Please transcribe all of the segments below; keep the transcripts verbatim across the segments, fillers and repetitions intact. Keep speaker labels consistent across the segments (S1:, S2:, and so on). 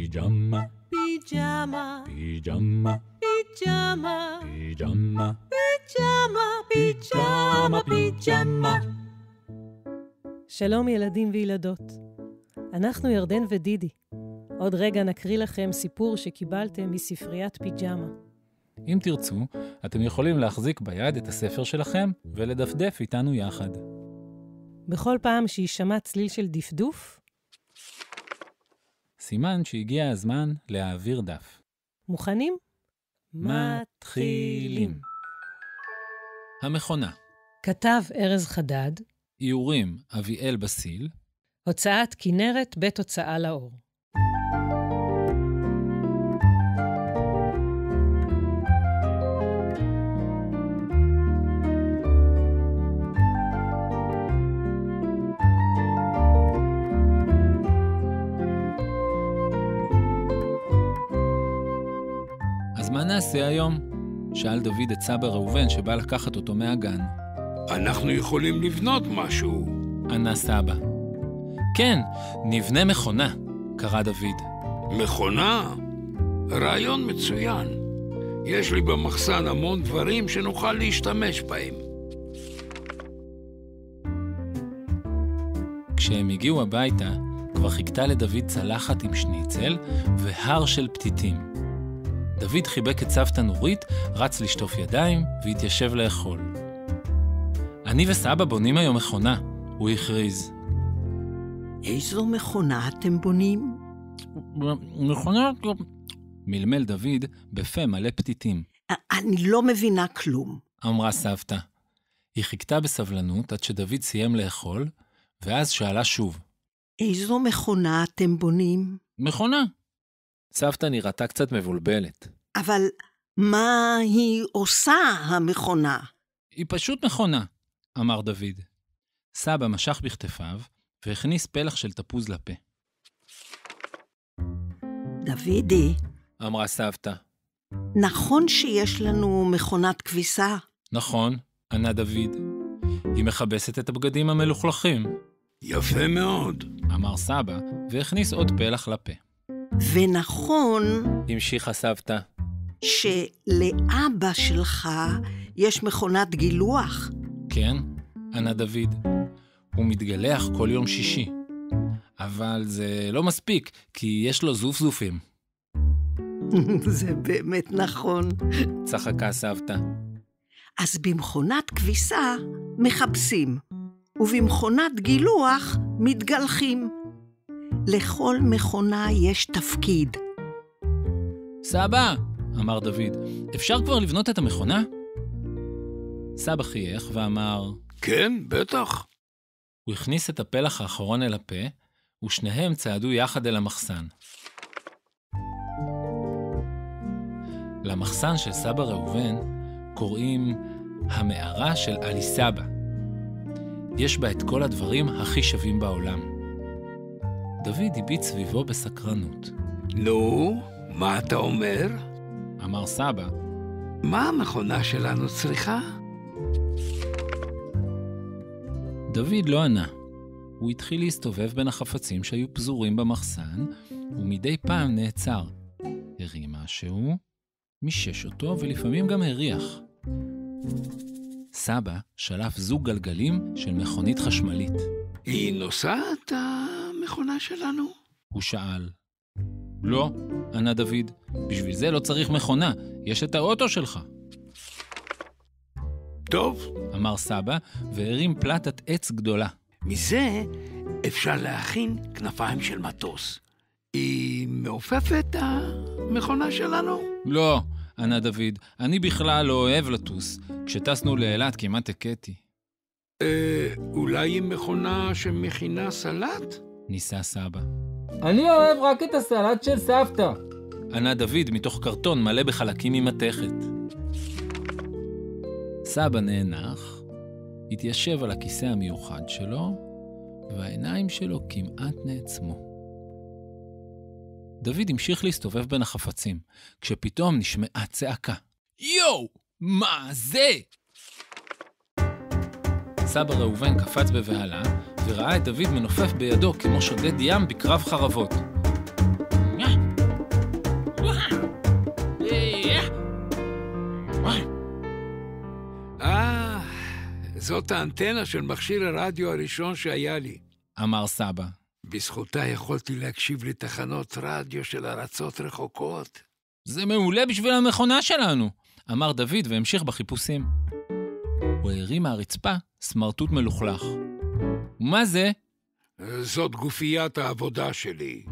S1: פיג'מה,
S2: פיג'מה,
S1: פיג'מה,
S2: פיג'מה,
S1: פיג'מה,
S2: פיג'מה, פיג'מה, פיג'מה.
S3: שלום ילדים וילדות. אנחנו ירדן ודידי. עוד רגע נקריא לכם סיפור שקיבלתם מספריית פיג'מה.
S1: אם תרצו, אתם יכולים להחזיק ביד את הספר שלכם ולדפדף איתנו יחד.
S3: בכל פעם שישמע צליל של דפדוף,
S1: סימן שהגיע הזמן להעביר דף.
S3: מוכנים?
S1: מתחילים. המכונה.
S3: כתב ארז חדד,
S1: איורים אביאל בסיל,
S3: הוצאת כנרת בית הוצאה לאור.
S1: אז מה נעשה היום? שאל דוד את סבא ראובן שבא לקחת אותו מהגן.
S4: אנחנו יכולים לבנות משהו.
S1: ענה סבא. כן, נבנה מכונה, קרא דוד.
S4: מכונה? רעיון מצוין. יש לי במחסן המון דברים שנוכל להשתמש בהם.
S1: כשהם הגיעו הביתה, כבר חיכתה לדוד צלחת עם שניצל והר של פתיתים. דוד חיבק את סבתא נורית, רץ לשטוף ידיים והתיישב לאכול. אני וסבא בונים היום מכונה, הוא הכריז.
S5: איזו מכונה אתם בונים?
S1: מכונה? מלמל דוד בפה מלא פתיתים.
S5: אני לא מבינה כלום.
S1: אמרה סבתא. היא חיכתה בסבלנות עד שדוד סיים לאכול, ואז שאלה שוב.
S5: איזו מכונה אתם בונים?
S1: מכונה. סבתא נראתה קצת מבולבלת.
S5: אבל מה היא עושה, המכונה?
S1: היא פשוט מכונה, אמר דוד. סבא משך בכתפיו והכניס פלח של תפוז לפה.
S5: דודי,
S1: אמרה סבתא.
S5: נכון שיש לנו מכונת כביסה?
S1: נכון, ענה דוד. היא מכבסת את הבגדים המלוכלכים.
S4: יפה מאוד,
S1: אמר סבא והכניס עוד פלח לפה.
S5: ונכון,
S1: המשיכה סבתא,
S5: שלאבא שלך יש מכונת גילוח?
S1: כן, ענה דוד. הוא מתגלח כל יום שישי. אבל זה לא מספיק, כי יש לו זוף זופים.
S5: זה באמת נכון.
S1: צחקה סבתא.
S5: אז במכונת כביסה מחפשים, ובמכונת גילוח מתגלחים. לכל מכונה יש תפקיד.
S1: סבא, אמר דוד, אפשר כבר לבנות את המכונה? סבא חייך ואמר,
S4: כן, בטח.
S1: הוא הכניס את הפלח האחרון אל הפה, ושניהם צעדו יחד אל המחסן. למחסן של סבא ראובן קוראים המערה של עלי סבא. יש בה את כל הדברים הכי שווים בעולם. דוד הביט סביבו בסקרנות.
S4: נו, מה אתה אומר?
S1: אמר סבא.
S4: מה המכונה שלנו צריכה?
S1: דוד לא ענה. הוא התחיל להסתובב בין החפצים שהיו פזורים במחסן, ומדי פעם נעצר. הרים משהו, מישש אותו ולפעמים גם הריח. סבא שלף זוג גלגלים של מכונית חשמלית.
S4: היא נוסעת המכונה שלנו?
S1: הוא שאל. לא, ענה דוד, בשביל זה לא צריך מכונה, יש את האוטו שלך.
S4: טוב,
S1: אמר סבא והרים פלטת עץ גדולה.
S4: מזה אפשר להכין כנפיים של מטוס. היא מעופפת המכונה שלנו?
S1: לא, ענה דוד, אני בכלל לא אוהב לטוס. כשטסנו לאילת כמעט הקטי.
S4: אה, אולי היא מכונה שמכינה סלט?
S1: ניסה סבא.
S6: אני אוהב רק את הסלט של סבתא.
S1: ענה דוד מתוך קרטון מלא בחלקים ממתכת. סבא נאנח, התיישב על הכיסא המיוחד שלו, והעיניים שלו כמעט נעצמו. דוד המשיך להסתובב בין החפצים, כשפתאום נשמעה צעקה. יואו, מה זה? סבא ראובן קפץ בבהלה, וראה את דוד מנופף בידו כמו שודד ים בקרב חרבות.
S4: זאת האנטנה של מכשיר הרדיו הראשון שהיה לי.
S1: אמר סבא.
S4: בזכותה יכולתי להקשיב לתחנות רדיו של ארצות רחוקות.
S1: זה מעולה בשביל המכונה שלנו, אמר דוד והמשיך בחיפושים. הוא הרים מהרצפה סמרטוט מלוכלך. ומה זה?
S4: זאת גופיית העבודה שלי.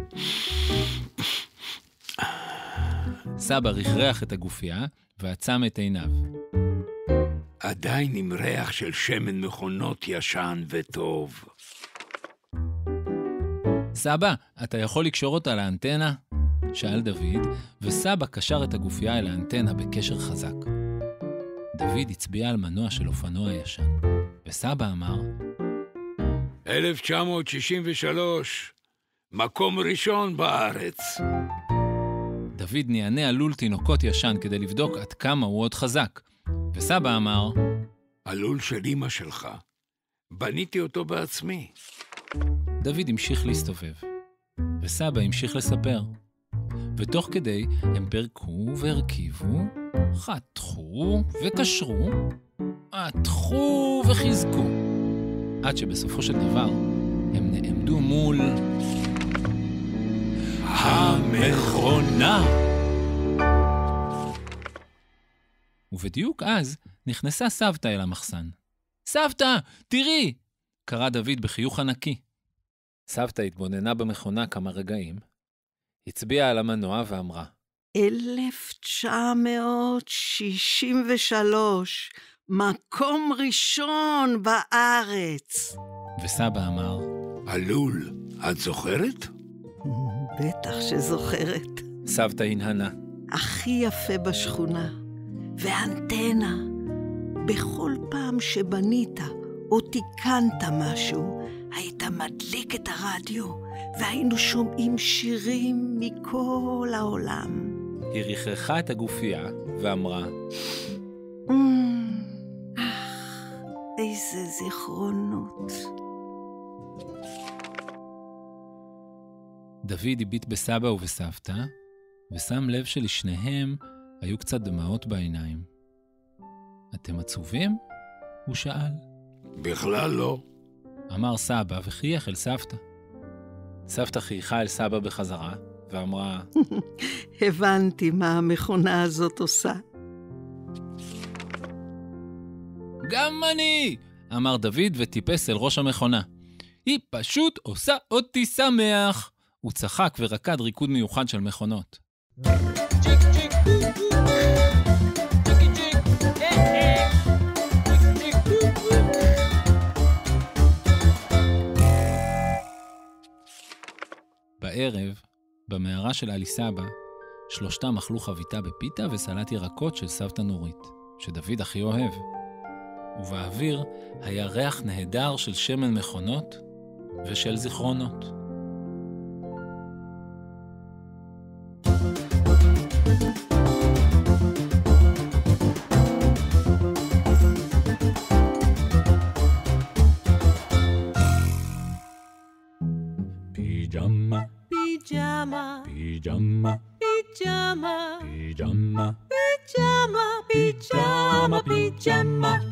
S1: סבא רכרח את הגופייה ועצם את עיניו.
S4: עדיין עם ריח של שמן מכונות ישן וטוב.
S1: סבא, אתה יכול לקשור אותה לאנטנה? שאל דוד, וסבא קשר את הגופייה אל האנטנה בקשר חזק. דוד הצביע על מנוע של אופנוע ישן, וסבא אמר,
S4: אלף תשע מאות שישים ושלוש, מקום ראשון בארץ.
S1: דוד נענה על לול תינוקות ישן כדי לבדוק עד כמה הוא עוד חזק, וסבא אמר,
S4: הלול של אמא שלך, בניתי אותו בעצמי.
S1: דוד המשיך להסתובב, וסבא המשיך לספר. ותוך כדי הם פרקו והרכיבו, חתכו וקשרו, עטחו וחיזקו. עד שבסופו של דבר הם נעמדו מול המכונה. ובדיוק אז נכנסה סבתא אל המחסן. סבתא, תראי! קרא דוד בחיוך ענקי. סבתא התבוננה במכונה כמה רגעים, הצביעה על המנוע ואמרה,
S5: אלף תשע מאות שישים ושלוש, מקום ראשון בארץ.
S1: וסבא אמר,
S4: הלול, את זוכרת?
S5: בטח שזוכרת.
S1: סבתא הנהנה.
S5: הכי יפה בשכונה, ואנטנה. בכל פעם שבנית או תיקנת משהו, היית מדליק את הרדיו, והיינו שומעים שירים מכל העולם.
S1: היא רכרכה את הגופייה ואמרה,
S5: אך, איזה זיכרונות.
S1: דוד הביט בסבא ובסבתא, ושם לב שלשניהם היו קצת דמעות בעיניים. אתם עצובים? הוא שאל.
S4: בכלל לא.
S1: אמר סבא וחייך אל סבתא. סבתא חייכה אל סבא בחזרה ואמרה,
S5: הבנתי מה המכונה הזאת עושה.
S1: גם אני! אמר דוד וטיפס אל ראש המכונה. היא פשוט עושה אותי שמח! הוא צחק ורקד ריקוד מיוחד של מכונות. צ'יק צ'יק! צ'יקי צ'יק! בערב, במערה של אלי סבא, שלושתם אכלו חביתה בפיתה וסלט ירקות של סבתא נורית, שדוד הכי אוהב. ובאוויר היה ריח נהדר של שמן מכונות ושל זיכרונות. פיג'מה,
S2: פיג'מה,
S1: פיג'מה,
S2: פיג'מה,
S1: פיג'מה,
S2: פיג'מה, פיג'מה, פיג'מה.